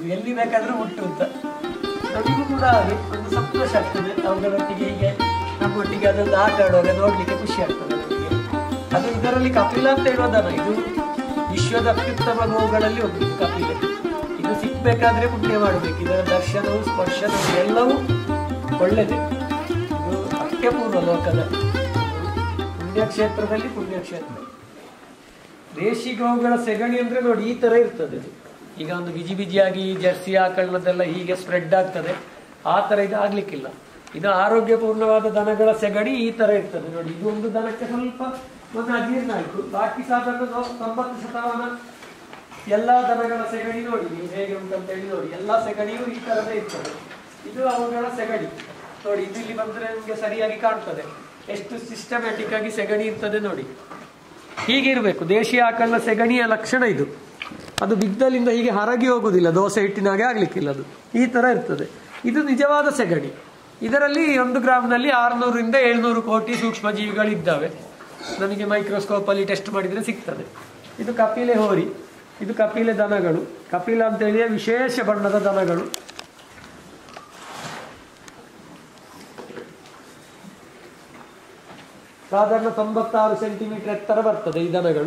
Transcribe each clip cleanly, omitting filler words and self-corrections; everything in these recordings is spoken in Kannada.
ಎಲ್ಲಿ ಬೇಕಾದ್ರೂ ಮುಟ್ಟು ಅಂತ. ನಮಗೂ ಕೂಡ ಹಾಗೆ ಒಂದು ಸಂತೋಷ ಆಗ್ತದೆ ಅವುಗಳೊಟ್ಟಿಗೆ. ಹೀಗೆ ನಮ್ಮೊಟ್ಟಿಗೆ ಅದೊಂದು ಆಟ ಆಡುವಾಗ ನೋಡ್ಲಿಕ್ಕೆ ಖುಷಿ ಆಗ್ತದೆ ನಮಗೆ. ಅದು ಇದರಲ್ಲಿ ಕಪಿಲ ಅಂತ ಹೇಳೋದಲ್ಲ, ಇದು ವಿಶ್ವದ ಅತ್ಯುತ್ತಮ ಗೋವುಗಳಲ್ಲಿ ಒಂದು ಕಪಿಲೆ. ಇದು ಸಿಗ್ಬೇಕಾದ್ರೆ ಪುಣ್ಯ ಮಾಡಬೇಕು. ಇದರ ದರ್ಶನವು ಸ್ಪರ್ಶನವು ಎಲ್ಲವೂ ಒಳ್ಳೆಯದೇ. ಇದು ಅತ್ಯಪೂರ್ವ ಲೋಕದ ಪುಣ್ಯಕ್ಷೇತ್ರದಲ್ಲಿ ಪುಣ್ಯಕ್ಷೇತ್ರ. ದೇಶಿ ಗೋವುಗಳ ಸೆಗಣಿ ಅಂದ್ರೆ ನೋಡಿ ಈ ತರ ಇರ್ತದೆ. ಈಗ ಒಂದು ಬಿಜಿ ಬಿಜಿಯಾಗಿ ಜರ್ಸಿ ಆಕಳದೆಲ್ಲ ಹೀಗೆ ಸ್ಪ್ರೆಡ್ ಆಗ್ತದೆ, ಆ ತರ ಇದು ಆಗ್ಲಿಕ್ಕಿಲ್ಲ. ಇದು ಆರೋಗ್ಯಪೂರ್ಣವಾದ ದನಗಳ ಸೆಗಣಿ ಈ ತರ ಇರ್ತದೆ ನೋಡಿ. ಇದು ಒಂದು ದನಕ್ಕೆ ಸ್ವಲ್ಪ ಒಂದು ಅಜೀರ್ಣ ಆಯ್ತು, ಬಾಕಿ ಸಾಧಾರಣ 90% ಎಲ್ಲಾ ದನಗಳ ಸೆಗಣಿ ನೋಡಿ ನೀವು ಹೇಗೆ ಉಂಟಂತ ಹೇಳಿ ನೋಡಿ. ಎಲ್ಲಾ ಸೆಗಣಿಯೂ ಈ ತರದೇ ಇರ್ತದೆ. ಇದು ಅವುಗಳ ಸೆಗಣಿ ನೋಡಿ. ಇದು ಇಲ್ಲಿ ಬಂದ್ರೆ ನಿಮ್ಗೆ ಸರಿಯಾಗಿ ಕಾಣ್ತದೆ ಎಷ್ಟು ಸಿಸ್ಟಮ್ಯಾಟಿಕ್ ಆಗಿ ಸೆಗಣಿ ಇರ್ತದೆ ನೋಡಿ. ಹೀಗಿರ್ಬೇಕು ದೇಶೀಯ ಆಕಳ ಸೆಗಣಿಯ ಲಕ್ಷಣ ಇದು. ಅದು ಬಿದ್ದಲಿಂದ ಹೀಗೆ ಹರಗಿ ಹೋಗುದಿಲ್ಲ, ದೋಸೆ ಹಿಟ್ಟಿನಾಗೆ ಆಗ್ಲಿಕ್ಕಿಲ್ಲ. ಅದು ಈ ತರ ಇರ್ತದೆ. ಇದು ನಿಜವಾದ ಸೆಗಣಿ. ಇದರಲ್ಲಿ 1 ಗ್ರಾಮ್ನಲ್ಲಿ 600 ರಿಂದ 700 ಕೋಟಿ ಸೂಕ್ಷ್ಮ ಜೀವಿಗಳಿದ್ದಾವೆ. ನಮಗೆ ಮೈಕ್ರೋಸ್ಕೋಪ್ ಅಲ್ಲಿ ಟೆಸ್ಟ್ ಮಾಡಿದ್ರೆ ಸಿಗ್ತದೆ. ಇದು ಕಪಿಲೆ ಹೋರಿ, ಇದು ಕಪಿಲೆ ದನಗಳು. ಕಪಿಲ ಅಂತೇಳಿ ವಿಶೇಷ ಬಣ್ಣದ ದನಗಳು. ಸಾಧಾರಣ 96 ಸೆಂಟಿಮೀಟರ್ ಎತ್ತರ ಬರ್ತದೆ ಈ ದನಗಳು.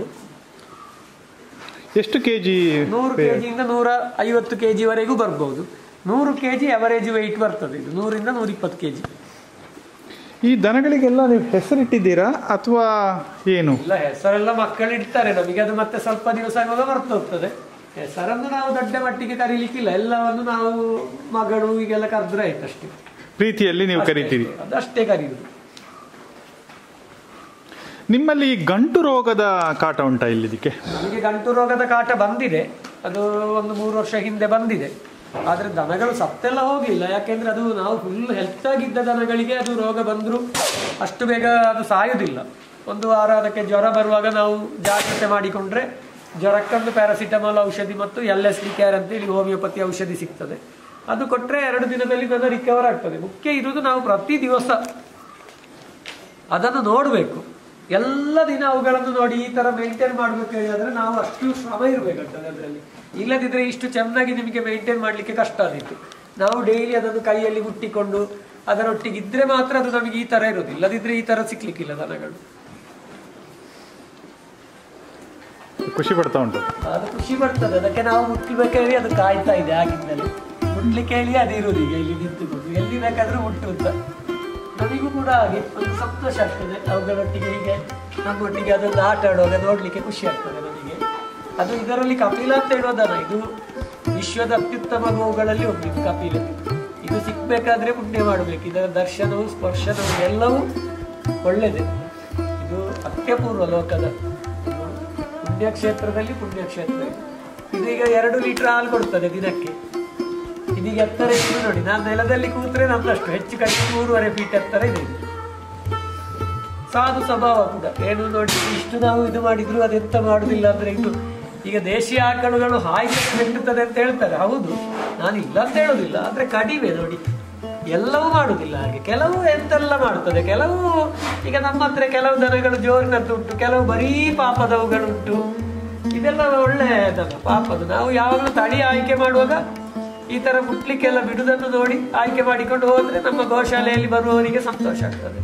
ಎಷ್ಟು ಕೆಜಿ? 100 ಕೆಜಿಯಿಂದ 150 ಕೆಜಿ ವರೆಗೂ ಬರ್ಬಹುದು. 100 ಕೆಜಿ ಅವರೇಜ್ ವೆಯ್ಟ್ ಬರ್ತದೆ. ಇದು 100 ರಿಂದ 120 ಕೆಜಿ. ಈ ದನಗಳಿಗೆಲ್ಲ ನೀವು ಹೆಸರಿಟ್ಟಿದ್ದೀರಾ ಅಥವಾ ಏನು? ಇಲ್ಲ, ಹೆಸರೆಲ್ಲ ಮಕ್ಕಳು ಇಡ್ತಾರೆ. ನಮಗೆ ಅದು ಮತ್ತೆ ಸ್ವಲ್ಪ ದಿವಸ ಆಗುವಾಗ ಬರ್ತಾ ಹೋಗ್ತದೆ. ಹೆಸರನ್ನು ನಾವು ದೊಡ್ಡ ಮಟ್ಟಿಗೆ ಕರೀಲಿಕ್ಕಿಲ್ಲ. ಎಲ್ಲವನ್ನು ನಾವು ಮಗಳು ಈಗೆಲ್ಲ ಕರೆದ್ರೆ ಆಯ್ತು ಅಷ್ಟೇ. ಪ್ರೀತಿಯಲ್ಲಿ ನೀವು ಕರಿತೀರಿ, ಅದಷ್ಟೇ ಕರೆಯುವುದು. ನಿಮ್ಮಲ್ಲಿ ಗಂಟು ರೋಗದ ಕಾಟ ಉಂಟಾ ಇಲ್ಲಿದಕ್ಕೆ? ನಮಗೆ ಗಂಟು ರೋಗದ ಕಾಟ ಬಂದಿದೆ. ಅದು ಒಂದು 3 ವರ್ಷ ಹಿಂದೆ ಬಂದಿದೆ. ಆದ್ರೆ ದನಗಳು ಸತ್ತೆಲ್ಲ ಹೋಗಿಲ್ಲ. ಯಾಕೆಂದ್ರೆ ಅದು ನಾವು ಫುಲ್ ಹೆಲ್ತ್ ಆಗಿದ್ದ ದನಗಳಿಗೆ ಅದು ರೋಗ ಬಂದ್ರು ಅಷ್ಟು ಬೇಗ ಅದು ಸಾಯುವುದಿಲ್ಲ. ಒಂದು ವಾರ ಅದಕ್ಕೆ ಜ್ವರ ಬರುವಾಗ ನಾವು ಜಾಗ್ರತೆ ಮಾಡಿಕೊಂಡ್ರೆ ಜ್ವರಕ್ಕೊಂದು ಪ್ಯಾರಾಸಿಟಮಾಲ್ ಔಷಧಿ ಮತ್ತು LSD ಕೇರ್ ಅಂತೇಳಿ ಹೋಮಿಯೋಪತಿ ಔಷಧಿ ಸಿಗ್ತದೆ. ಅದು ಕೊಟ್ಟರೆ 2 ದಿನದಲ್ಲಿ ದನ ರಿಕವರ್ ಆಗ್ತದೆ. ಮುಖ್ಯ ಇರುವುದು ನಾವು ಪ್ರತಿ ದಿವಸ ಅದನ್ನು ನೋಡಬೇಕು. ಎಲ್ಲ ದಿನ ಅವುಗಳನ್ನು ನೋಡಿ ಈ ತರ ಮೇಂಟೈನ್ ಮಾಡ್ಬೇಕು ಹೇಳಿದ್ರೆ ನಾವು ಅಷ್ಟು ಶ್ರಮ ಇರಬೇಕಾಗ್ತದೆ ಅದರಲ್ಲಿ. ಇಲ್ಲದಿದ್ರೆ ಇಷ್ಟು ಚೆನ್ನಾಗಿ ನಿಮಗೆ ಮೇಂಟೈನ್ ಮಾಡ್ಲಿಕ್ಕೆ ಕಷ್ಟ ಆದಿತ್ತು. ನಾವು ಡೈಲಿ ಅದನ್ನು ಕೈಯಲ್ಲಿ ಮುಟ್ಟಿಕೊಂಡು ಅದರೊಟ್ಟಿಗೆ ಇದ್ರೆ ಮಾತ್ರ ಅದು ನಮಗೆ ಈ ತರ ಇರೋದು. ಇಲ್ಲದಿದ್ರೆ ಈ ತರ ಸಿಕ್ಲಿಕ್ಕಿಲ್ಲ ದನಗಳು. ಖುಷಿ ಪಡ್ತಾ ಉಂಟು. ಅದು ಖುಷಿ ಪಡ್ತದೆ. ಅದಕ್ಕೆ ನಾವು ಮುಟ್ಬೇಕು ಹೇಳಿ ಅದು ಕಾಯ್ತಾ ಇದೆ ಆಗಿದ್ಮೇಲೆ. ಮುಟ್ಲಿಕ್ಕೆ ಹೇಳಿ ಅದು ಇರುವುದು ಈಗ ಇಲ್ಲಿ ನಿಂತುಕೊಂಡು ಎಲ್ಲಿ ಬೇಕಾದ್ರೂ ಮುಟ್ಟು ಅಂತ. ನಮಗೂ ಕೂಡ ಹಾಗೆ ಒಂದು ಸಂತೋಷ ಆಗ್ತದೆ ಅವುಗಳೊಟ್ಟಿಗೆ. ಹೀಗೆ ನಮ್ಮೊಟ್ಟಿಗೆ ಅದೊಂದು ಆಟ ಆಡುವಾಗ ನೋಡ್ಲಿಕ್ಕೆ ಖುಷಿ ಆಗ್ತದೆ ನಮಗೆ. ಅದು ಇದರಲ್ಲಿ ಕಪಿಲ ಅಂತ ಹೇಳೋದಲ್ಲ, ಇದು ವಿಶ್ವದ ಅತ್ಯುತ್ತಮ ಗೋವುಗಳಲ್ಲಿ ಒಂದು ಕಪಿಲೆ. ಇದು ಸಿಗ್ಬೇಕಾದ್ರೆ ಪುಣ್ಯ ಮಾಡಬೇಕು. ಇದರ ದರ್ಶನವು ಸ್ಪರ್ಶನವು ಎಲ್ಲವೂ ಒಳ್ಳೆಯದೇ. ಇದು ಅತ್ಯಪೂರ್ವ ಲೋಕದ ಪುಣ್ಯಕ್ಷೇತ್ರದಲ್ಲಿ ಪುಣ್ಯಕ್ಷೇತ್ರ. ಇದೀಗ 2 ಲೀಟರ್ ಹಾಲು ಕೊಡ್ತದೆ ದಿನಕ್ಕೆ. ಇದೀಗ ಎತ್ತರ ಎಷ್ಟು ನೋಡಿ. ನಾನು ನೆಲದಲ್ಲಿ ಕೂತ್ರೆ ನನ್ನಷ್ಟು ಹೆಚ್ಚು ಕಡಿಮೆ 3.5 ಫೀಟ್ ಎತ್ತರ ಇದೆ. ಸಾಧು ಸ್ವಭಾವ ಕೂಡ ಏನು ನೋಡಿ. ಇಷ್ಟು ನಾವು ಇದು ಮಾಡಿದ್ರು ಅದೆಂತ ಮಾಡುದಿಲ್ಲ ಅಂದ್ರೆ ಇದು. ಈಗ ದೇಶೀಯ ಆಕಳುಗಳು ಹಾಯ್ಗೆ ಬೆಟ್ಟುತ್ತದೆ ಅಂತ ಹೇಳ್ತಾರೆ. ಹೌದು, ನಾನು ಇಲ್ಲ ಅಂತ ಹೇಳುದಿಲ್ಲ. ಆದ್ರೆ ಕಡಿಮೆ ನೋಡಿ. ಎಲ್ಲವೂ ಮಾಡುದಿಲ್ಲ ಹಾಗೆ. ಕೆಲವು ಎಂತೆಲ್ಲ ಮಾಡುತ್ತದೆ. ಕೆಲವು ಈಗ ನಮ್ಮ ಹತ್ರ ಕೆಲವು ದನಗಳು ಜೋರಿನದ್ದು ಉಂಟು, ಕೆಲವು ಬರೀ ಪಾಪದವುಗಳುಂಟು. ಇದೆಲ್ಲ ಒಳ್ಳೆ ದನ ಪಾಪದು. ನಾವು ಯಾವಾಗಲೂ ತಳಿ ಆಯ್ಕೆ ಮಾಡುವಾಗ ಈ ತರ ಮುಟ್ಲಿಕ್ಕೆಲ್ಲ ಬಿಡುವುದನ್ನು ನೋಡಿ ಆಯ್ಕೆ ಮಾಡಿಕೊಂಡು ಹೋದ್ರೆ ನಮ್ಮ ಗೋಶಾಲೆಯಲ್ಲಿ ಬರುವವರಿಗೆ ಸಂತೋಷ ಆಗ್ತದೆ.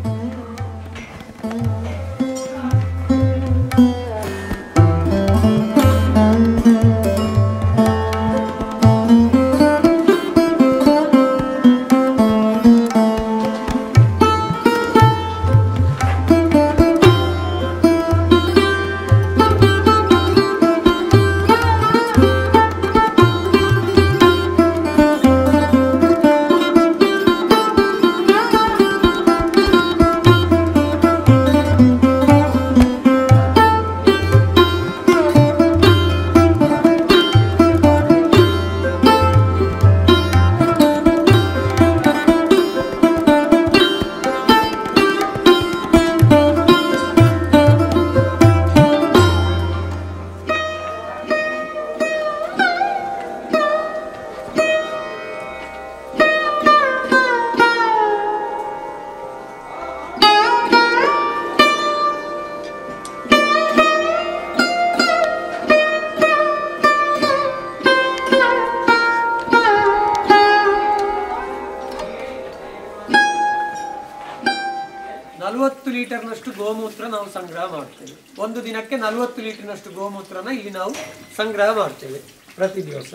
ಲೀಟರ್ನಷ್ಟು ಗೋಮೂತ್ರ ನಾವು ಸಂಗ್ರಹ ಮಾಡ್ತೇವೆ. ಒಂದು ದಿನಕ್ಕೆ 40 ಲೀಟರ್ನಷ್ಟು ಗೋಮೂತ್ರನ ಇಲ್ಲಿ ನಾವು ಸಂಗ್ರಹ ಮಾಡ್ತೇವೆ ಪ್ರತಿ ದಿವಸ.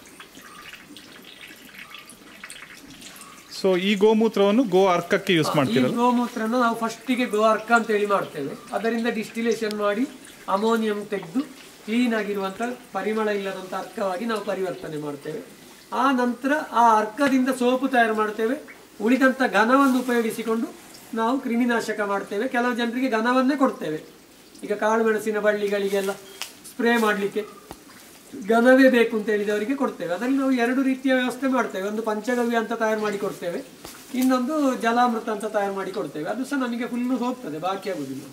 ಸೊ ಈ ಗೋಮೂತ್ರವನ್ನು ಗೋ ಅರ್ಕಕ್ಕೆ ಯೂಸ್ ಮಾಡ್ತೀವಿ. ಈ ಗೋಮೂತ್ರನ ನಾವು ಫಸ್ಟಿಗೆ ಗೋ ಅರ್ಕ ಅಂತ ಹೇಳಿ ಮಾಡ್ತೇವೆ. ಅದರಿಂದ ಡಿಸ್ಟಿಲೇಷನ್ ಮಾಡಿ ಅಮೋನಿಯಂ ತೆಗೆದು ಕ್ಲೀನ್ ಆಗಿರುವಂತ ಪರಿಮಳ ಇಲ್ಲದಂತ ಅರ್ಕವಾಗಿ ನಾವು ಪರಿವರ್ತನೆ ಮಾಡ್ತೇವೆ. ಆ ನಂತರ ಆ ಅರ್ಕದಿಂದ ಸೋಪು ತಯಾರು ಮಾಡ್ತೇವೆ. ಉಳಿದಂತ ಘನವನ್ನು ಉಪಯೋಗಿಸಿಕೊಂಡು ನಾವು ಕ್ರಿಮಿನಾಶಕ ಮಾಡ್ತೇವೆ. ಕೆಲವು ಜನರಿಗೆ ಘನವನ್ನೇ ಕೊಡ್ತೇವೆ. ಈಗ ಕಾಳು ಮೆಣಸಿನ ಬಳ್ಳಿಗಳಿಗೆಲ್ಲ ಸ್ಪ್ರೇ ಮಾಡಲಿಕ್ಕೆ ಘನವೇ ಬೇಕು ಅಂತ ಹೇಳಿದವರಿಗೆ ಕೊಡ್ತೇವೆ. ಅದರಲ್ಲಿ ನಾವು 2 ರೀತಿಯ ವ್ಯವಸ್ಥೆ ಮಾಡ್ತೇವೆ. ಒಂದು ಪಂಚಗವ್ಯ ಅಂತ ತಯಾರು ಮಾಡಿ ಕೊಡ್ತೇವೆ, ಇನ್ನೊಂದು ಜಲಾಮೃತ ಅಂತ ತಯಾರು ಮಾಡಿ ಕೊಡ್ತೇವೆ. ಅದು ಸಹ ನಮಗೆ ಫುಲ್ಲು ಹೋಗ್ತದೆ, ಬಾಕಿ ಆಗುದಿಲ್ಲ.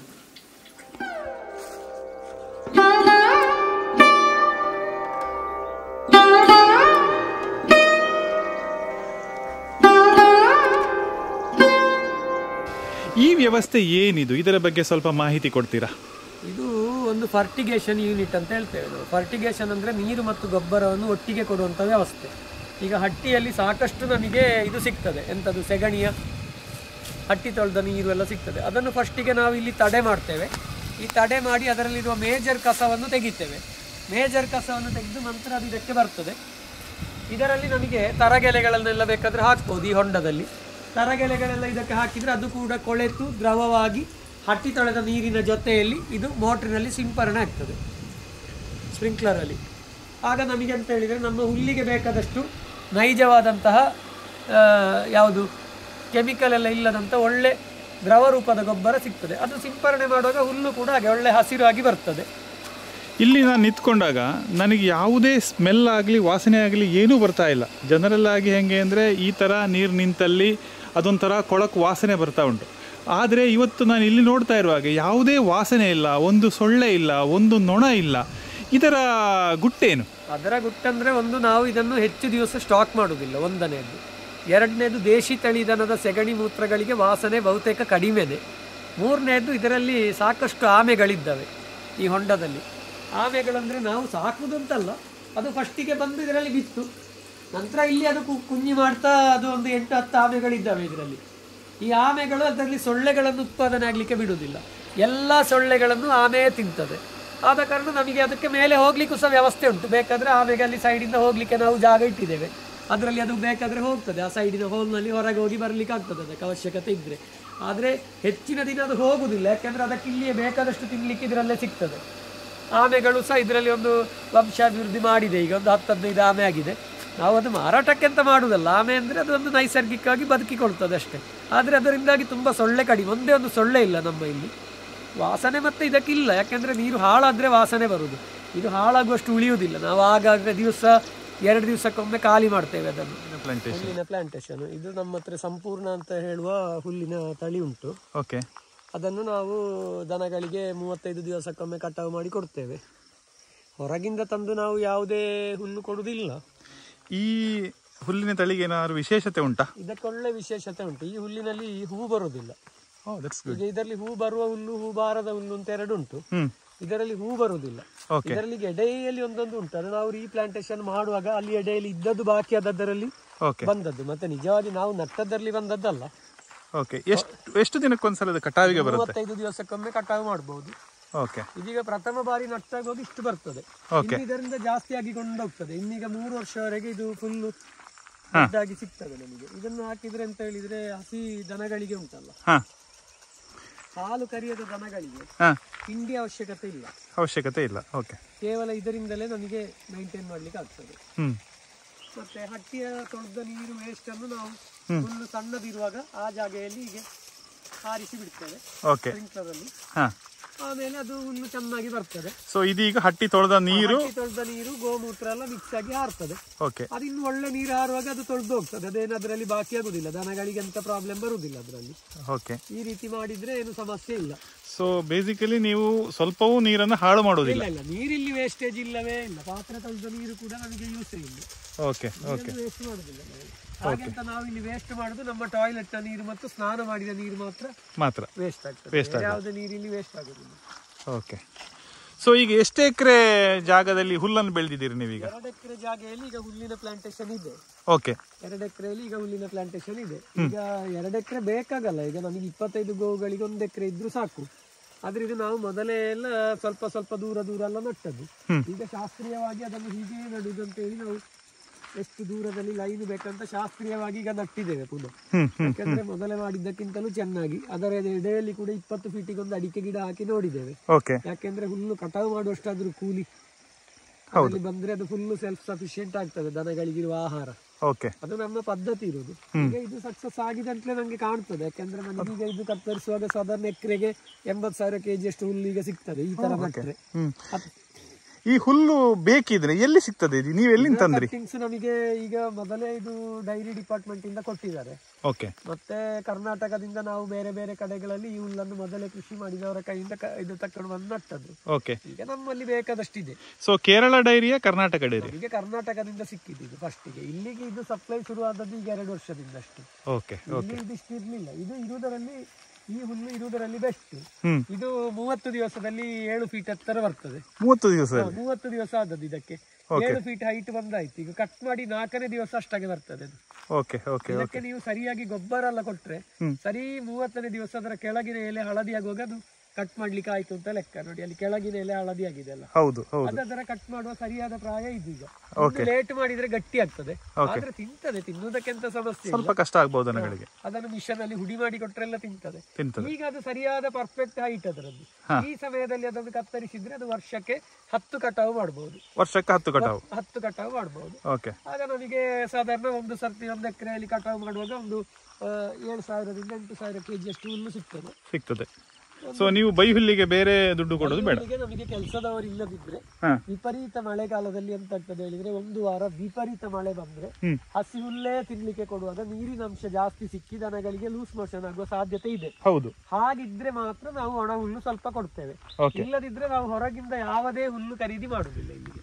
ಈ ವ್ಯವಸ್ಥೆ ಏನಿದು, ಇದರ ಬಗ್ಗೆ ಸ್ವಲ್ಪ ಮಾಹಿತಿ ಕೊಡ್ತೀರಾ? ಇದು ಒಂದು ಫರ್ಟಿಗೇಷನ್ ಯೂನಿಟ್ ಅಂತ ಹೇಳ್ತೇವೆ ನಾವು. ಫರ್ಟಿಗೇಷನ್ ಅಂದರೆ ನೀರು ಮತ್ತು ಗೊಬ್ಬರವನ್ನು ಒಟ್ಟಿಗೆ ಕೊಡುವಂಥ ವ್ಯವಸ್ಥೆ. ಈಗ ಹಟ್ಟಿಯಲ್ಲಿ ಸಾಕಷ್ಟು ನಮಗೆ ಇದು ಸಿಗ್ತದೆ, ಎಂಥದ್ದು ಸೆಗಣಿಯ ಹಟ್ಟಿ ತೊಳೆದ ನೀರು ಎಲ್ಲ ಸಿಗ್ತದೆ. ಅದನ್ನು ಫಸ್ಟಿಗೆ ನಾವು ಇಲ್ಲಿ ತಡೆ ಮಾಡ್ತೇವೆ. ಈ ತಡೆ ಮಾಡಿ ಅದರಲ್ಲಿರುವ ಮೇಜರ್ ಕಸವನ್ನು ತೆಗಿತೇವೆ. ಮೇಜರ್ ಕಸವನ್ನು ತೆಗೆದು ನಂತರ ಅದು ಇದಕ್ಕೆ ಬರ್ತದೆ. ಇದರಲ್ಲಿ ನಮಗೆ ತರಗೆಲೆಗಳನ್ನೆಲ್ಲ ಬೇಕಾದರೆ ಹಾಕ್ಬೋದು. ಈ ಹೊಂಡದಲ್ಲಿ ತರಗೆಲೆಗಳೆಲ್ಲ ಇದಕ್ಕೆ ಹಾಕಿದರೆ ಅದು ಕೂಡ ಕೊಳೆತು ದ್ರವವಾಗಿ ಹಟ್ಟಿ ತೊಳೆದ ನೀರಿನ ಜೊತೆಯಲ್ಲಿ ಇದು ಮೋಟ್ರಿನಲ್ಲಿ ಸಿಂಪರಣೆ ಆಗ್ತದೆ, ಸ್ಪ್ರಿಂಕ್ಲರಲ್ಲಿ. ಆಗ ನಮಗೆ ಅಂತ ಹೇಳಿದರೆ ನಮ್ಮ ಹುಲ್ಲಿಗೆ ಬೇಕಾದಷ್ಟು ನೈಜವಾದಂತಹ ಯಾವುದು ಕೆಮಿಕಲ್ ಎಲ್ಲ ಇಲ್ಲದಂಥ ಒಳ್ಳೆ ದ್ರವ ರೂಪದ ಗೊಬ್ಬರ ಸಿಗ್ತದೆ. ಅದು ಸಿಂಪರಣೆ ಮಾಡುವಾಗ ಹುಲ್ಲು ಕೂಡ ಹಾಗೆ ಒಳ್ಳೆ ಹಸಿರು ಆಗಿ ಬರ್ತದೆ. ಇಲ್ಲಿ ನಾನು ನಿಂತ್ಕೊಂಡಾಗ ನನಗೆ ಯಾವುದೇ ಸ್ಮೆಲ್ ಆಗಲಿ ವಾಸನೆ ಆಗಲಿ ಏನೂ ಬರ್ತಾ ಇಲ್ಲ. ಜನರಲ್ ಆಗಿ ಹೆಂಗೆ ಅಂದರೆ ಈ ಥರ ನೀರು ನಿಂತಲ್ಲಿ ಅದೊಂಥರ ಕೊಳಕು ವಾಸನೆ ಬರ್ತಾ ಉಂಟು. ಆದರೆ ಇವತ್ತು ನಾನು ಇಲ್ಲಿ ನೋಡ್ತಾ ಇರುವಾಗ ಯಾವುದೇ ವಾಸನೆ ಇಲ್ಲ, ಒಂದು ಸೊಳ್ಳೆ ಇಲ್ಲ, ಒಂದು ನೊಣ ಇಲ್ಲ. ಇದರ ಗುಟ್ಟೇನು? ಅದರ ಗುಟ್ಟಂದರೆ ಒಂದು, ನಾವು ಇದನ್ನು ಹೆಚ್ಚು ದಿವಸ ಸ್ಟಾಕ್ ಮಾಡೋದಿಲ್ಲ, ಒಂದನೇದು. ಎರಡನೇದು, ದೇಶಿ ತಳಿ ದನದ ಸೆಗಣಿ ಮೂತ್ರಗಳಿಗೆ ವಾಸನೆ ಬಹುತೇಕ ಕಡಿಮೆನೆ. ಮೂರನೇದು, ಇದರಲ್ಲಿ ಸಾಕಷ್ಟು ಆಮೆಗಳಿದ್ದಾವೆ ಈ ಹೊಂಡದಲ್ಲಿ. ಆಮೆಗಳಂದರೆ ನಾವು ಸಾಕುವುದಂತಲ್ಲ, ಅದು ಫಸ್ಟಿಗೆ ಬಂದು ಇದರಲ್ಲಿ ಬಿತ್ತು, ನಂತರ ಇಲ್ಲಿ ಅದು ಕುഞ്ഞಿ ಮಾಡ್ತಾ ಅದು ಒಂದು 8-10 ಆಮೆಗಳಿದ್ದಾವೆ ಇದರಲ್ಲಿ. ಈ ಆಮೆಗಳು ಅದರಲ್ಲಿ ಸೊಳ್ಳೆಗಳನ್ನು ಉತ್ಪಾದನೆ ಆಗಲಿಕ್ಕೆ ಬಿಡುವುದಿಲ್ಲ. ಎಲ್ಲ ಸೊಳ್ಳೆಗಳನ್ನು ಆಮೆ ತಿಂತದೆ. ಆದ ಕಾರಣ ನಮಗೆ ಅದಕ್ಕೆ ಮೇಲೆ ಹೋಗ್ಲಿಕ್ಕೂ ಸಹ ವ್ಯವಸ್ಥೆ ಉಂಟು. ಬೇಕಾದರೆ ಆಮೆಗೆ ಅಲ್ಲಿ ಸೈಡಿಂದ ಹೋಗಲಿಕ್ಕೆ ನಾವು ಜಾಗ ಇಟ್ಟಿದ್ದೇವೆ. ಅದರಲ್ಲಿ ಅದು ಬೇಕಾದರೆ ಹೋಗ್ತದೆ, ಆ ಸೈಡಿನ ಹೋಲ್ನಲ್ಲಿ ಹೊರಗೆ ಹೋಗಿ ಬರಲಿಕ್ಕೆ ಆಗ್ತದೆ ಅದಕ್ಕೆ ಅವಶ್ಯಕತೆ ಇದ್ದರೆ. ಆದರೆ ಹೆಚ್ಚಿನ ದಿನ ಅದು ಹೋಗುವುದಿಲ್ಲ, ಯಾಕೆಂದರೆ ಅದಕ್ಕೆ ಇಲ್ಲಿಯೇ ಬೇಕಾದಷ್ಟು ತಿನ್ನಲಿಕ್ಕೆ ಇದರಲ್ಲೇ ಸಿಗ್ತದೆ. ಆಮೆಗಳು ಸಹ ಇದರಲ್ಲಿ ಒಂದು ವಂಶಾಭಿವೃದ್ಧಿ ಮಾಡಿದೆ. ಈಗ ಒಂದು 10-15 ಆಮೆ ಆಗಿದೆ. ನಾವು ಅದು ಮಾರಾಟಕ್ಕೆ ಅಂತ ಮಾಡುವುದಲ್ಲ. ಆಮೆ ಅಂದರೆ ಅದು ಒಂದು ನೈಸರ್ಗಿಕವಾಗಿ ಬದುಕಿಕೊಳ್ತದೆ ಅಷ್ಟೇ. ಆದರೆ ಅದರಿಂದಾಗಿ ತುಂಬ ಸೊಳ್ಳೆ ಕಡಿಮೆ. ಒಂದೇ ಒಂದು ಸೊಳ್ಳೆ ಇಲ್ಲ ನಮ್ಮ ಇಲ್ಲಿ. ವಾಸನೆ ಮತ್ತು ಇದಕ್ಕಿಲ್ಲ, ಯಾಕೆಂದರೆ ನೀರು ಹಾಳಾದರೆ ವಾಸನೆ ಬರುವುದು. ಇದು ಹಾಳಾಗುವಷ್ಟು ಉಳಿಯುವುದಿಲ್ಲ. ನಾವು ಆಗಾಗ 2 ದಿವಸಕ್ಕೊಮ್ಮೆ ಖಾಲಿ ಮಾಡ್ತೇವೆ ಅದನ್ನು. ಹುಲ್ಲಿನ ಪ್ಲಾಂಟೇಶನ್ ಇದು ನಮ್ಮ ಹತ್ರ ಸಂಪೂರ್ಣ ಅಂತ ಹೇಳುವ ಹುಲ್ಲಿನ ತಳಿ ಉಂಟು. ಓಕೆ. ಅದನ್ನು ನಾವು ದನಗಳಿಗೆ 35 ದಿವಸಕ್ಕೊಮ್ಮೆ ಕಟಾವು ಮಾಡಿ ಕೊಡ್ತೇವೆ. ಹೊರಗಿಂದ ತಂದು ನಾವು ಯಾವುದೇ ಹುಲ್ಲು ಕೊಡುವುದಿಲ್ಲ. ಈ ಹುಲ್ಲಿನ ತಳಿಗೆ ಏನಾದ್ರು ವಿಶೇಷತೆ ಉಂಟಾ? ಇದಕ್ಕೆ ಒಳ್ಳೆ ವಿಶೇಷತೆ ಉಂಟು. ಈ ಹುಲ್ಲಿನಲ್ಲಿ ಹೂ ಬರುವುದಿಲ್ಲ. ಈಗ ಇದರಲ್ಲಿ ಹೂ ಬರುವ ಹುಲ್ಲು, ಹೂ ಬಾರದ ಹುಲ್ಲು ಅಂತ 2 ಉಂಟು. ಇದರಲ್ಲಿ ಹೂ ಬರುವುದಿಲ್ಲ. ಇದರಲ್ಲಿ ಎಡೆಯಲ್ಲಿ ಒಂದೊಂದು ಉಂಟು. ಅದು ನಾವು ರೀಪ್ಲಾಂಟೇಶನ್ ಮಾಡುವಾಗ ಅಲ್ಲಿ ಎಡೆಯಲ್ಲಿ ಇದ್ದದ್ದು ಬಾಕಿ ಆದದ್ದರಲ್ಲಿ ಬಂದದ್ದು. ಮತ್ತೆ ನಿಜವಾಗಿ ನಾವು ನಟ್ಟದ್ರಲ್ಲಿ ಬಂದದ್ದಲ್ಲ. ಎಷ್ಟು ದಿನಕ್ಕೊಂದ್ಸಲ ಕಟಾವಿಗೆ ಬರುತ್ತೆ? 35 ದಿವಸಕ್ಕೊಮ್ಮೆ ಕಟಾವು ಮಾಡಬಹುದು. ಇದೀಗ ಪ್ರಥಮ ಬಾರಿ ನಟ್ಟಾಗುವಾಗ ಇಷ್ಟು ಬರ್ತದೆ. ಇದರಿಂದ ಜಾಸ್ತಿ ಆಗಿ ಕೊಂಡೋಗ್ತದೆ. ಇನ್ನೀಗ 3 ವರ್ಷವರೆಗೆ ಇದು ಫುಲ್ ದೊಡ್ಡಾಗಿ ಸಿಗ್ತದೆ ನಮಗೆ. ಇದನ್ನು ಹಾಕಿದ್ರೆ ಅಂತ ಹೇಳಿದ್ರೆ ಹಸಿ ದನಗಳಿಗೆ ಉಂಟಲ್ಲ, ಹಾಲು ಕರಿಯದ ದನಗಳಿಗೆ ತಿಂಡಿ ಅವಶ್ಯಕತೆ ಇಲ್ಲ. ಕೇವಲ ಇದರಿಂದಲೇ ನಮಗೆ ಮೇಂಟೈನ್ ಮಾಡ್ಲಿಕ್ಕೆ ಆಗ್ತದೆ. ಮತ್ತೆ ಹಟ್ಟಿಯ ತೊಳೆದ ನೀರು ವೇಸ್ಟ್ ಅನ್ನು ನಾವು ಫುಲ್ ಸಣ್ಣದಿರುವಾಗ ಆ ಜಾಗೆಯಲ್ಲಿ ಹೀಗೆ ಹಾರಿಸಿ ಬಿಡ್ತೇವೆ ಸ್ಪ್ರಿಂಕ್ಲರ್ ಅಲ್ಲಿ. ಆಮೇಲೆ ಅದು ಹುಲ್ಲು ಚೆನ್ನಾಗಿ ಬರ್ತದೆ. ಸೊ ಇದೀಗ ಹಟ್ಟಿ ತೊಳೆದ ನೀರು ಗೋಮೂತ್ರ ಎಲ್ಲ ಮಿಕ್ಸ್ ಆಗಿ ಹಾರ್ತದೆ. ಅದು ಇನ್ನು ಒಳ್ಳೆ ನೀರು ಹಾರುವಾಗ ಅದು ತೊಳೆದು ಹೋಗ್ತದೆ. ಅದೇನು ಅದರಲ್ಲಿ ಬಾಕಿ ಆಗುದಿಲ್ಲ, ದನಗಳಿಗೆ ಎಂತ ಪ್ರಾಬ್ಲಮ್ ಬರುವುದಿಲ್ಲ ಅದರಲ್ಲಿ. ಈ ರೀತಿ ಮಾಡಿದ್ರೆ ಏನು ಸಮಸ್ಯೆ ಇಲ್ಲ. ಸೊ ಬೇಸಿಕಲಿ ನೀವು ಸ್ವಲ್ಪವೂ ನೀರನ್ನು ಹಾಳು ಮಾಡೋದಿಲ್ಲ? ಇಲ್ಲ, ನೀರಿಲ್ಲಿ ವೇಸ್ಟೇಜ್ ಇಲ್ಲವೇ ಇಲ್ಲ. ಪಾತ್ರೆ ತೊಳೆದ ನೀರು ಕೂಡ ನಮಗೆ ಯೂಸ್ ಇಲ್ಲ. ವೇಸ್ಟ್ ಮಾಡುದಿಲ್ಲ ಹಾಗೆಂತ ನಾವು ಇಲ್ಲಿ ವೇಸ್ಟ್ ಮಾಡುದು ನಮ್ಮ ಟಾಯ್ಲೆಟ್ ನೀರು ಮತ್ತು ಸ್ನಾನ ಮಾಡಿದ ನೀರು ಮಾತ್ರ ವೇಸ್ಟ್ ಆಗ್ತದೆ. ಯಾವುದೇ ನೀರು ಇಲ್ಲಿ ವೇಸ್ಟ್ ಆಗುದಿಲ್ಲ. ಸೊ ಈಗ ಎಷ್ಟು ಎಕರೆ ಜಾಗದಲ್ಲಿ ಹುಲ್ಲನ್ನು ಬೆಳೆದಿದ್ದೀರಿ ನೀವೀಗ? 2 ಎಕರೆ ಜಾಗೆಯಲ್ಲಿ ಈಗ ಹುಲ್ಲಿನ ಪ್ಲಾಂಟೇಶನ್ ಇದೆ. ಓಕೆ. 2 ಎಕರೆಯಲ್ಲಿ ಈಗ ಹುಲ್ಲಿನ ಪ್ಲಾಂಟೇಶನ್ ಇದೆ. ಈಗ 2 ಎಕರೆ ಬೇಕಾಗಲ್ಲ, ಈಗ ನಮಗೆ 25 ಗೋವುಗಳಿಗೆ 1 ಎಕರೆ ಇದ್ರು ಸಾಕು. ಆದ್ರೆ ಇದು ನಾವು ಮೊದಲೇ ಎಲ್ಲ ಸ್ವಲ್ಪ ಸ್ವಲ್ಪ ದೂರ ದೂರ ಎಲ್ಲ ನಟ್ಟದ್ದು. ಈಗ ಶಾಸ್ತ್ರೀಯವಾಗಿ ಅದನ್ನು ಹೀಗೆ ನಡುವುದು ಅಂತ ಹೇಳಿ ನಾವು ಎಷ್ಟು ದೂರದಲ್ಲಿ ಲೈನ್ ಬೇಕಂತ ಶಾಸ್ತ್ರೀಯವಾಗಿ ಈಗ ನಟ್ಟಿದ್ದೇವೆ ಪುನಃ. ಯಾಕಂದ್ರೆ ಮೊದಲೇ ಮಾಡಿದ್ದಕ್ಕಿಂತಲೂ ಚೆನ್ನಾಗಿ ಅದರ ಎಡೆಯಲ್ಲಿ ಕೂಡ 20 ಫೀಟಿಗೆ ಒಂದು ಅಡಿಕೆ ಗಿಡ ಹಾಕಿ ನೋಡಿದ್ದೇವೆ. ಯಾಕೆಂದ್ರೆ ಹುಲ್ಲು ಕಟಾವು ಮಾಡುವಷ್ಟಾದ್ರೂ ಕೂಲಿ ಅಲ್ಲಿ ಬಂದ್ರೆ ಅದು ಫುಲ್ ಸೆಲ್ಫ್ ಸಫಿಶಿಯಂಟ್ ಆಗ್ತದೆ ದನಗಳಿಗಿರುವ ಆಹಾರ. ಅದು ನಮ್ಮ ಪದ್ಧತಿ ಇರುವುದು. ಈಗ ಇದು ಸಕ್ಸಸ್ ಆಗಿದೆ ಅಂತಲೇ ನಂಗೆ ಕಾಣ್ತದೆ. ಯಾಕಂದ್ರೆ ನನಗೀಗ ಇದು ಕತ್ತರಿಸುವಾಗ ಸಾಧಾರಣ ಎಕರೆಗೆ 80,000 kg ಅಷ್ಟು ಹುಲ್ಲು ಈಗ ಸಿಗ್ತದೆ ಈ ತರ ನಟ್ರೆ. ಈ ಹುಲ್ಲು ಬೇಕಿದ್ರೆ ಎಲ್ಲಿ ಸಿಗ್ತದೆ? ನೀವು ಎಲ್ಲಿ ತಂದ್ರಿ? ನಮಗೆ ಈಗ ಮೊದಲೇ ಇದು ಡೈರಿ ಡಿಪಾರ್ಟ್ಮೆಂಟ್ ಇಂದ ಕೊಟ್ಟಿದ್ದಾರೆ. ಮತ್ತೆ ಕರ್ನಾಟಕದಿಂದ ನಾವು ಬೇರೆ ಬೇರೆ ಕಡೆಗಳಲ್ಲಿ ಈ ಹುಲ್ಲನ್ನು ಮೊದಲೇ ಕೃಷಿ ಮಾಡಿದವರ ಕೈಯಿಂದ ಇದು ತಕೊಂಡು ಬಂದು ನಟ್ಟದ್ದು. ಈಗ ನಮ್ಮಲ್ಲಿ ಬೇಕಾದಷ್ಟಿದೆ. ಸೊ ಕೇರಳ ಡೈರಿಯ ಕರ್ನಾಟಕ ಡೈರಿ ಈಗ ಕರ್ನಾಟಕದಿಂದ ಸಿಕ್ಕಿದ್ದು ಇದು ಫಸ್ಟಿಗೆ. ಇಲ್ಲಿಗೆ ಇದು ಸಪ್ಲೈ ಶುರು ಆದದ್ದು ಈಗ 2 ವರ್ಷದಿಂದ ಅಷ್ಟು. ಇಲ್ಲಿ ಇದಿಷ್ಟು ಇರ್ಲಿಲ್ಲ. ಇದು ಇರುವುದರಲ್ಲಿ ಈ ಹುಲ್ಲು ಇರುವುದರಲ್ಲಿ ಬೆಸ್ಟ್. ಇದು 30 ದಿವಸದಲ್ಲಿ 7 ಫೀಟ್ ಎತ್ತರ ಬರ್ತದೆ. 30 ದಿವಸ ಆದದ್ದು ಇದಕ್ಕೆ 7 ಫೀಟ್ ಹೈಟ್ ಬಂದಾಯ್ತು. ಈಗ ಕಟ್ ಮಾಡಿ 4ನೇ ದಿವಸ ಅಷ್ಟಾಗೆ ಬರ್ತದೆ ಅದು. ಇದಕ್ಕೆ ನೀವು ಸರಿಯಾಗಿ ಗೊಬ್ಬರ ಎಲ್ಲ ಕೊಟ್ರೆ ಸರಿ 30ನೇ ದಿವಸ ಅದರ ಕೆಳಗಿನ ಎಲೆ ಹಳದಿ ಆಗುವಾಗ ಅದು ಕಟ್ ಮಾಡ್ಲಿಕ್ಕೆ ಆಯ್ತು ಅಂತ ಲೆಕ್ಕ. ನೋಡಿ ಅಲ್ಲಿ ಕೆಳಗಿನ ಎಲೆ ಹಳದಿ ಆಗಿದೆ ಅಲ್ಲ, ಅದರ ಕಟ್ ಮಾಡುವ ಸರಿಯಾದ ಪ್ರಾಯ ಇದೀಗ. ಲೇಟ್ ಮಾಡಿದ್ರೆ ಗಟ್ಟಿ ಆಗ್ತದೆ, ಆದ್ರೆ ತಿಂತದೆ. ತಿನ್ನುವುದಕ್ಕೆ ಎಂತ ಸಮಸ್ಯೆ, ಸ್ವಲ್ಪ ಕಷ್ಟ ಆಗ್ಬಹುದು ನನಗಳಿಗೆ. ಅದನ್ನು ಮಿಷನ್ ಅಲ್ಲಿ ಹುಡಿ ಮಾಡಿ ಕೊಟ್ರೆಲ್ಲ ತಿಂತದೆ. ಈಗ ಅದು ಸರಿಯಾದ ಪರ್ಫೆಕ್ಟ್ ಹೈಟ್ ಅದರದ್ದು. ಈ ಸಮಯದಲ್ಲಿ ಅದನ್ನು ಕತ್ತರಿಸಿದ್ರೆ ಅದು ವರ್ಷಕ್ಕೆ 10 ಕಟಾವು ಮಾಡಬಹುದು. 10 ಕಟಾವು ಮಾಡಬಹುದು. ಆಗ ನಮಗೆ ಸಾಧಾರಣ ಒಂದು ಸರ್ತಿ 1 ಎಕರೆಯಲ್ಲಿ ಕಟಾವು ಮಾಡುವಾಗ ಒಂದು 7,000 ರಿಂದ 8,000 kg ಅಷ್ಟು ಹುಲ್ಲು ಸಿಗ್ತದೆ. ಸೊ ನೀವು ಬೈ ಹುಲ್ಲಿಗೆ ಬೇರೆ ದುಡ್ಡು ಕೊಡೋದು ಬೇಡ. ನಮಗೆ ಕೆಲಸದವರು ಇಲ್ಲದಿದ್ರೆ ವಿಪರೀತ ಮಳೆಗಾಲದಲ್ಲಿ ಎಂತ ಆಗ್ತದೆ ಹೇಳಿದ್ರೆ, 1 ವಾರ ವಿಪರೀತ ಮಳೆ ಬಂದ್ರೆ ಹಸಿ ಹುಲ್ಲೇ ತಿನ್ಲಿಕ್ಕೆ ಕೊಡುವಾಗ ನೀರಿನ ಅಂಶ ಜಾಸ್ತಿ ಸಿಕ್ಕಿ ದನಗಳಿಗೆ ಲೂಸ್ ಮೋಷನ್ ಆಗುವ ಸಾಧ್ಯತೆ ಇದೆ. ಹಾಗಿದ್ರೆ ಮಾತ್ರ ನಾವು ಒಣ ಹುಲ್ಲು ಸ್ವಲ್ಪ ಕೊಡ್ತೇವೆ. ಇಲ್ಲದಿದ್ರೆ ನಾವು ಹೊರಗಿಂದ ಯಾವುದೇ ಹುಲ್ಲು ಖರೀದಿ ಮಾಡುದಿಲ್ಲ ಇಲ್ಲಿಗೆ.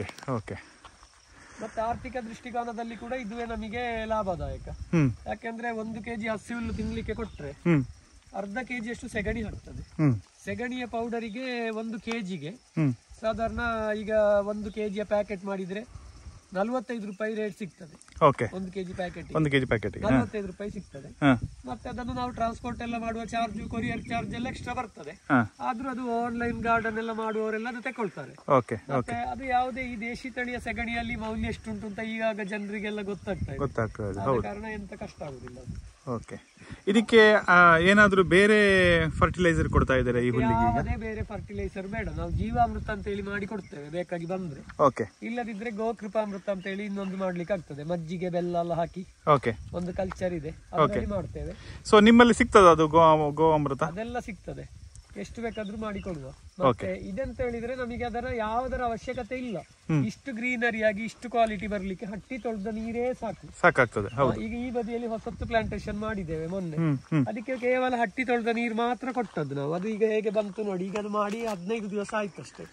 ಮತ್ತೆ ಆರ್ಥಿಕ ದೃಷ್ಟಿಕೋನದಲ್ಲಿ ಕೂಡ ಇದುವೇ ನಮಗೆ ಲಾಭದಾಯಕ. ಯಾಕೆಂದ್ರೆ 1 kg ಹಸಿ ಹುಲ್ಲು ತಿನ್ಲಿಕ್ಕೆ ಕೊಟ್ರೆ ಅರ್ಧ kg ಅಷ್ಟು ಸೆಗಣಿ ಹಾಕ್ತದೆ. ಸೆಗಣಿಯ ಪೌಡರಿಗೆ 1 kgಗೆ ಸಾಧಾರಣ ಈಗ 1 kg ಪ್ಯಾಕೆಟ್ ಮಾಡಿದ್ರೆ 45 ರೂಪಾಯಿ ರೇಟ್ ಸಿಗ್ತದೆ. 1 kg ಪ್ಯಾಕೆಟ್ 45 ರೂಪಾಯಿ ಸಿಗ್ತದೆ. ಮತ್ತೆ ಅದನ್ನು ನಾವು ಟ್ರಾನ್ಸ್ಪೋರ್ಟ್ ಎಲ್ಲ ಮಾಡುವ ಚಾರ್ಜ್, ಕೊರಿಯರ್ ಚಾರ್ಜ್ ಎಲ್ಲ ಎಕ್ಸ್ಟ್ರಾ ಬರ್ತದೆ. ಆದ್ರೂ ಅದು ಆನ್ಲೈನ್ ಗಾರ್ಡನ್ ಎಲ್ಲ ಮಾಡುವವರೆಲ್ಲ ಅದು ತಗೊಳ್ತಾರೆ. ಮತ್ತೆ ಅದು ಯಾವುದೇ ಈ ದೇಶಿ ತಳಿಯ ಸೆಗಣಿಯಲ್ಲಿ ಮೌಲ್ಯ ಎಷ್ಟುಂಟು ಅಂತ ಈಗಾಗ ಜನರಿಗೆಲ್ಲ ಗೊತ್ತಾಗ್ತಾ ಇದೆ. ಕಾರಣ ಎಂತ ಕಷ್ಟ ಆಗುದಿಲ್ಲ. ಇದಕ್ಕೆ ಏನಾದ್ರೂ ಬೇರೆ ಫರ್ಟಿಲೈಸರ್ ಕೊಡ್ತಾ ಇದ್ದಾರೆ ಈ ಹುಲ್ಲಿಗೆ? ಅದೇ ಬೇರೆ ಫರ್ಟಿಲೈಸರ್ ಬೇಡ, ನಾವು ಜೀವಾಮೃತ ಅಂತ ಹೇಳಿ ಮಾಡಿ ಕೊಡ್ತೇವೆ ಬೇಕಾಗಿ ಬಂದ್ರೆ. ಇಲ್ಲದಿದ್ರೆ ಗೋಕೃಪಾಮೃತ ಅಂತ ಹೇಳಿ ಇನ್ನೊಂದು ಮಾಡ್ಲಿಕ್ಕೆ ಆಗ್ತದೆ. ಮಜ್ಜಿಗೆ ಬೆಲ್ಲ ಎಲ್ಲ ಹಾಕಿ ಒಂದು ಕಲ್ಚರ್ ಇದೆ, ಅದರಲ್ಲಿ ಮಾಡ್ತೇವೆ. ಸೊ ನಿಮ್ಮಲ್ಲಿ ಸಿಗ್ತದ ಅದು ಗೋ ಅಮೃತ? ಅದೆಲ್ಲ ಸಿಗ್ತದೆ, ಎಷ್ಟು ಬೇಕಾದ್ರೂ ಮಾಡಿ ಕೊಡುವ. ಮತ್ತೆ ಇದೆಂತ ಹೇಳಿದ್ರೆ ನಮಗೆ ಅದರ ಯಾವುದರ ಅವಶ್ಯಕತೆ ಇಲ್ಲ. ಇಷ್ಟು ಗ್ರೀನರಿ ಆಗಿ ಇಷ್ಟು ಕ್ವಾಲಿಟಿ ಬರ್ಲಿಕ್ಕೆ ಹಟ್ಟಿ ತೊಳೆದ ನೀರೇ ಸಾಕಾಗ್ತದೆ. ಈಗ ಈ ಬದಿಯಲ್ಲಿ ಹೊಸತ್ತು ಪ್ಲಾಂಟೇಶನ್ ಮಾಡಿದ್ದೇವೆ ಮೊನ್ನೆ, ಅದಕ್ಕೆ ಕೇವಲ ಹಟ್ಟಿ ತೊಳೆದ ನೀರು ಮಾತ್ರ ಕೊಟ್ಟದ್ದು ನಾವು. ಅದು ಈಗ ಹೇಗೆ ಬಂತು ನೋಡಿ. ಈಗ ಅದು ಮಾಡಿ 15 ದಿವಸ ಆಯ್ತು ಅಷ್ಟೇ.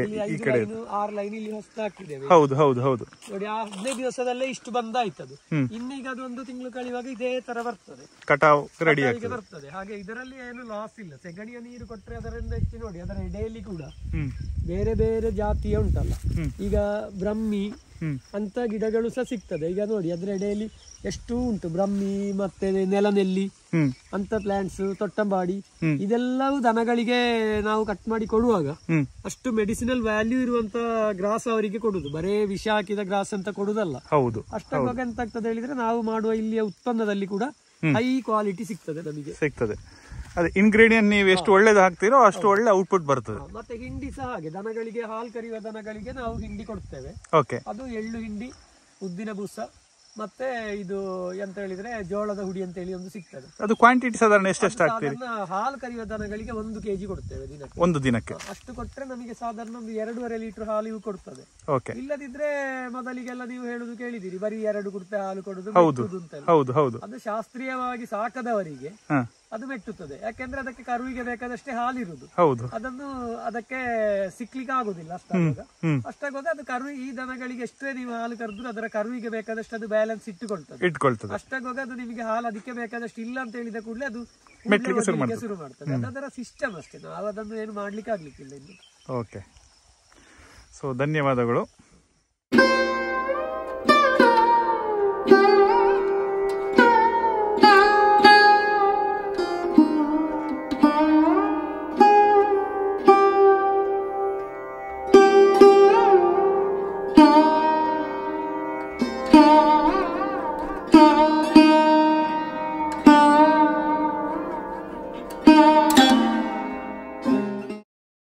6 ಲೈನ್ ಇಲ್ಲಿ ಹೊಸ ಹಾಕಿದ್ದೇವೆ ನೋಡಿ. ಆ 15 ದಿವಸದಲ್ಲೇ ಇಷ್ಟು ಬಂದಾಯ್ತದು. ಇನ್ನೀಗ ಅದು 1 ತಿಂಗಳು ಕಳೆಯುವಾಗ ಇದೇ ತರ ಬರ್ತದೆ, ಬರ್ತದೆ. ಹಾಗೆ ಇದರಲ್ಲಿ ಏನು ಲಾಸ್ ಇಲ್ಲ. ಸೆಗಣಿಯ ನೀರು ಕೊಟ್ರೆ ಅದರಿಂದ ಹೆಚ್ಚು ನೋಡಿ. ಅದರ ಎಡೆಯಲ್ಲಿ ಕೂಡ ಬೇರೆ ಬೇರೆ ಜಾತಿಯ ಉಂಟಲ್ಲ, ಈಗ ಬ್ರಹ್ಮಿ ಅಂತ ಗಿಡಗಳು ಸಹ ಸಿಗ್ತದೆ. ಈಗ ನೋಡಿ ಅದರ ಎಡೆಯಲ್ಲಿ ಎಷ್ಟು ಉಂಟು. ಬ್ರಹ್ಮಿ ಮತ್ತೆ ನೆಲನೆಲ್ಲಿ ಅಂತ ಪ್ಲಾಂಟ್ಸ್, ತೊಟ್ಟಂಬಾಡಿ, ಇದೆಲ್ಲವೂ ದನಗಳಿಗೆ ನಾವು ಕಟ್ ಮಾಡಿ ಕೊಡುವಾಗ ಅಷ್ಟು ಮೆಡಿಸಿನಲ್ ವ್ಯಾಲ್ಯೂ ಇರುವಂತ ಗ್ರಾಸ್ ಅವರಿಗೆ ಕೊಡುದು. ಬರೇ ವಿಷ ಹಾಕಿದ ಗ್ರಾಸ್ ಅಂತ ಕೊಡುದಲ್ಲ. ಅಷ್ಟಾಗುವಾಗ ಎಂತ ಆಗ್ತದೆ ಹೇಳಿದ್ರೆ ನಾವು ಮಾಡುವ ಇಲ್ಲಿಯ ಉತ್ಪನ್ನದಲ್ಲಿ ಕೂಡ ಹೈ ಕ್ವಾಲಿಟಿ ಸಿಗ್ತದೆ ನಮಗೆ. ಅದೇ ಇಂಗ್ರೀಡಿಯಂಟ್ ನೀವು ಎಷ್ಟು ಒಳ್ಳೇದು ಹಾಕ್ತಿರೋ ಅಷ್ಟು ಒಳ್ಳೆ ಔಟ್ಪುಟ್ ಬರ್ತದೆ. ಮತ್ತೆ ಹಿಂಡಿ ಸಹ ಹಾಗೆ, ದನಗಳಿಗೆ ಹಾಲು ಕರೆಯುವ ದನಗಳಿಗೆ ನಾವು ಹಿಂಡಿ ಕೊಡ್ತೇವೆ. ಅದು ಎಳ್ಳು ಹಿಂಡಿ, ಉದ್ದಿನ ಬೂಸ, ಮತ್ತೆ ಇದು ಎಂತ ಹೇಳಿದ್ರೆ ಜೋಳದ ಹುಡಿ ಅಂತ ಹೇಳಿ ಒಂದು ಸಿಗ್ತದೆ. ಅದು ಕ್ವಾಂಟಿಟಿ ಸಾಧಾರಣ ಎಷ್ಟು ಹಾಕ್ತೀರಿ? ಹಾಲು ಕರೆಯುವ ದನಗಳಿಗೆ 1 kg ಕೊಡ್ತೇವೆ ದಿನಕ್ಕೆ. ಅಷ್ಟು ಕೊಟ್ರೆ ನಮಗೆ ಸಾಧಾರಣ ಒಂದು 2.5 ಲೀಟರ್ ಹಾಲು ಇವು ಕೊಡ್ತದೆ. ಇಲ್ಲದಿದ್ರೆ ಮೊದಲಿಗೆಲ್ಲ ನೀವು ಹೇಳುದು ಕೇಳಿದಿರಿ, ಬರೀ 2 ಕುರ್ತೆ ಹಾಲು ಕೊಡುದು. ಅದು ಶಾಸ್ತ್ರೀಯವಾಗಿ ಸಾಕದವರಿಗೆ ಅದು ಮೆಟ್ಟುತ್ತದೆ. ಯಾಕೆಂದ್ರೆ ಅದಕ್ಕೆ ಕರುವಿಗೆ ಬೇಕಾದಷ್ಟೇ ಹಾಲಿರುವುದು. ಅದನ್ನು ಅದಕ್ಕೆ ಸಿಕ್ಲಿಕ್ಕೆ ಆಗುದಿಲ್ಲ. ಅಷ್ಟಾಗುವಾಗ ಅದು ಕರು, ಈ ದನಗಳಿಗೆ ಎಷ್ಟೇ ನೀವು ಹಾಲು ಕರೆದ್ರು ಅದರ ಕರುವಿಗೆ ಬೇಕಾದಷ್ಟು ಅದು ಬ್ಯಾಲೆನ್ಸ್ ಇಟ್ಟುಕೊಳ್ತದೆ. ಅಷ್ಟಾಗುವಾಗ ಅದು ನಿಮಗೆ ಹಾಲು ಅದಕ್ಕೆ ಬೇಕಾದಷ್ಟು ಇಲ್ಲ ಅಂತ ಹೇಳಿದ ಕೂಡಲೇ ಅದು ಶುರು ಮಾಡ್ತದೆ. ಅದರ ಸಿಸ್ಟಮ್ ಅಷ್ಟೇ, ನಾವು ಅದನ್ನು ಏನು ಮಾಡ್ಲಿಕ್ಕೆ ಆಗ್ಲಿಕ್ಕಿಲ್ಲ ಇನ್ನು. ಓಕೆ. ಸೊ ಧನ್ಯವಾದಗಳು.